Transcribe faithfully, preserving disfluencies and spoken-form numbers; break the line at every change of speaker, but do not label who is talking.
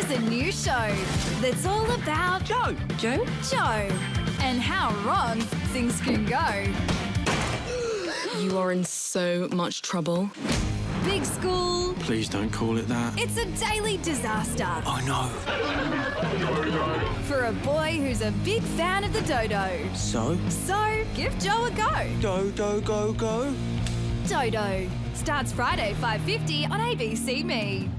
There's a new show that's all about
Joe.
Joe?
Joe and how wrong things can go.
You are in so much trouble.
Big school.
Please don't call it that.
It's a daily disaster.
I know.
For a boy who's a big fan of the Dodo.
So?
So, give Joe a go.
Dodo, go, go.
Dodo. Starts Friday, five fifty on A B C M E.